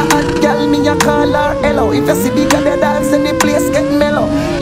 hot girl, me a call her hello. If you see bigger the dance, then the place get mellow.